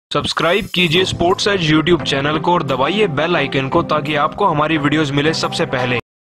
Subscribe कीजिए sports as YouTube channel को और दबाइए बेल आइकन को ताकि आपको हमारी वीडियोस मिले सबसे पहले।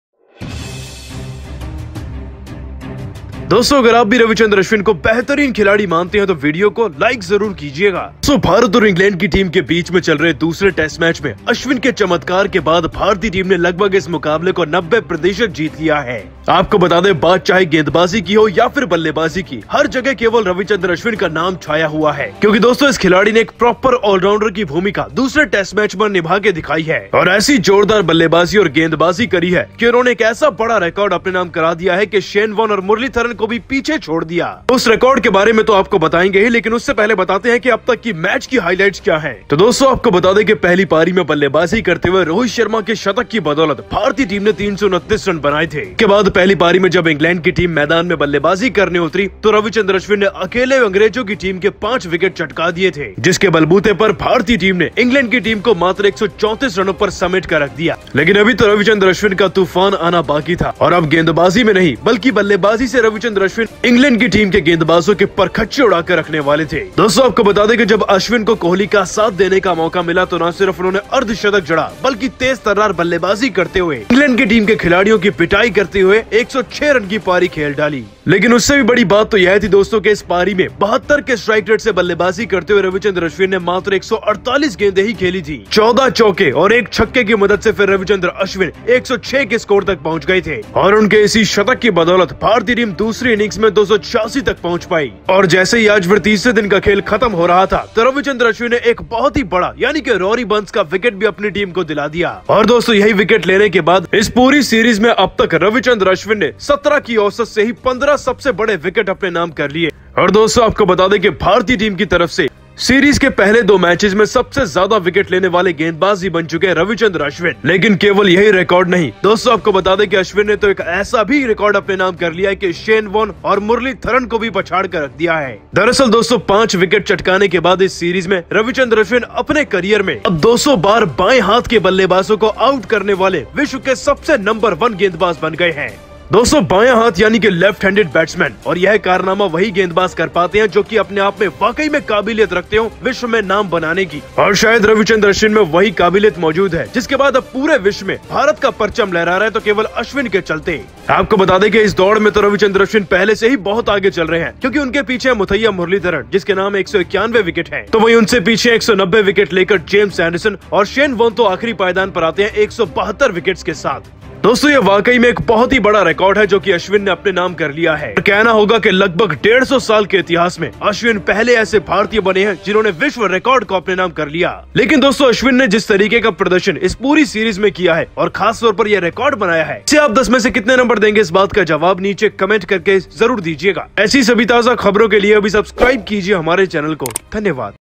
दोस्तों, अगर आप भी रविचंद्रन अश्विन को बेहतरीन खिलाड़ी मानते हैं तो वीडियो को लाइक जरूर कीजिएगा। तो भारत और इंग्लैंड की टीम के बीच में चल रहे दूसरे टेस्ट मैच में अश्विन के चमत्कार के बाद भारतीय टीम ने लगभग इस मुकाबले को 90% जीत लिया है। आपको बता दें, बात चाहे गेंदबाजी की हो या फिर बल्लेबाजी की, हर जगह केवल रविचंद्रन अश्विन का नाम छाया हुआ है, क्योंकि दोस्तों इस खिलाड़ी ने एक प्रॉपर ऑलराउंडर की भूमिका दूसरे टेस्ट मैच में निभा के दिखाई है और ऐसी जोरदार बल्लेबाजी और गेंदबाजी करी है कि उन्होंने एक ऐसा बड़ा रिकॉर्ड अपने नाम करा दिया है कि शेन वॉर्न और मुरलीधरन को भी पीछे छोड़ दिया। उस रिकॉर्ड के बारे में तो आपको बताएंगे ही, लेकिन उससे पहले बताते हैं कि अब तक की मैच की हाइलाइट्स क्या हैं। तो दोस्तों, आपको बता दें कि पहली पारी में बल्लेबाजी करते हुए रोहित शर्मा के शतक की बदौलत भारतीय टीम ने 329 रन बनाए थे। के बाद पहली पारी में जब इंग्लैंड की टीम मैदान में बल्लेबाजी करने उतरी तो रविचंद्रन अश्विन ने अकेले अंग्रेजों की टीम के 5 विकेट चटका दिए थे, जिसके बलबूते पर भारतीय टीम ने इंग्लैंड की टीम को मात्र 134 रनों पर समेट कर रख दिया। लेकिन अभी तो रविचंद्रन अश्विन का तूफान आना बाकी था और अब गेंदबाजी में नहीं बल्कि बल्लेबाजी से रविचंद्रन अश्विन इंग्लैंड की टीम के गेंदबाजों के परखच्चे उड़ाकर रखने वाले थे। दोस्तों, आपको बता दें कि जब अश्विन को कोहली का साथ देने का मौका मिला तो न सिर्फ उन्होंने अर्धशतक जड़ा बल्कि तेज तर्रार बल्लेबाजी करते हुए इंग्लैंड की टीम के खिलाड़ियों की पिटाई करते हुए 106 रन की पारी खेल डाली। लेकिन उससे भी बड़ी बात तो यह थी दोस्तों कि इस पारी में 72 के स्ट्राइक रेट से बल्लेबाजी करते हुए रविचंद्रन अश्विन ने मात्र 148 गेंदें ही खेली थी। 14 चौके और एक छक्के की मदद से फिर रविचंद्रन अश्विन 106 के स्कोर तक पहुंच गए थे और उनके इसी शतक की बदौलत भारतीय टीम दूसरी इनिंग्स में 286 तक पहुंच पाई। और जैसे ही आज फिर तीसरे दिन का खेल खत्म हो रहा था तो रविचंद्रन अश्विन ने एक बहुत ही बड़ा यानी कि रॉरी बर्न्स का विकेट भी अपनी टीम को दिला दिया। और दोस्तों, यही विकेट लेने के बाद इस पूरी सीरीज में अब तक रविचंद्रन अश्विन ने 17 की औसत से ही 15 सबसे बड़े विकेट अपने नाम कर लिए। और दोस्तों, आपको बता दें कि भारतीय टीम की तरफ से सीरीज के पहले 2 मैचेस में सबसे ज्यादा विकेट लेने वाले गेंदबाज ही बन चुके हैं रविचंद्रन अश्विन। लेकिन केवल यही रिकॉर्ड नहीं दोस्तों, आपको बता दें कि अश्विन ने तो एक ऐसा भी रिकॉर्ड अपने नाम कर लिया है कि शेन वॉर्न और मुरलीधरन को भी पछाड़ कर रख दिया है। दरअसल दोस्तों, 5 विकेट चटकाने के बाद इस सीरीज में रविचंद्रन अश्विन अपने करियर में अब 200 बार बाएं हाथ के बल्लेबाजों को आउट करने वाले विश्व के सबसे नंबर 1 गेंदबाज बन गए हैं। दोस्तों, बायां हाथ यानी कि लेफ्ट हैंडेड बैट्समैन, और यह कारनामा वही गेंदबाज कर पाते हैं जो कि अपने आप में वाकई में काबिलियत रखते हो विश्व में नाम बनाने की। और शायद रविचंद्रन अश्विन में वही काबिलियत मौजूद है जिसके बाद अब पूरे विश्व में भारत का परचम लहरा रहा है, तो केवल अश्विन के चलते। आपको बता दें कि इस दौड़ में तो रविचंद्रन अश्विन पहले से ही बहुत आगे चल रहे हैं, क्योंकि उनके पीछे है मुथैया मुरलीधरन जिसके नाम 191 विकेट है, तो वही उनसे पीछे 190 विकेट लेकर जेम्स एंडरसन और शेन वॉर्न तो आखिरी पायदान पर आते हैं 172 विकेट के साथ। दोस्तों, ये वाकई में एक बहुत ही बड़ा रिकॉर्ड है जो कि अश्विन ने अपने नाम कर लिया है। कहना होगा कि लगभग 150 साल के इतिहास में अश्विन पहले ऐसे भारतीय बने हैं जिन्होंने विश्व रिकॉर्ड को अपने नाम कर लिया। लेकिन दोस्तों, अश्विन ने जिस तरीके का प्रदर्शन इस पूरी सीरीज में किया है और खास तौर पर यह रिकॉर्ड बनाया है, इसे आप 10 में से कितने नंबर देंगे? इस बात का जवाब नीचे कमेंट करके जरूर दीजिएगा। ऐसी सभी ताजा खबरों के लिए अभी सब्सक्राइब कीजिए हमारे चैनल को। धन्यवाद।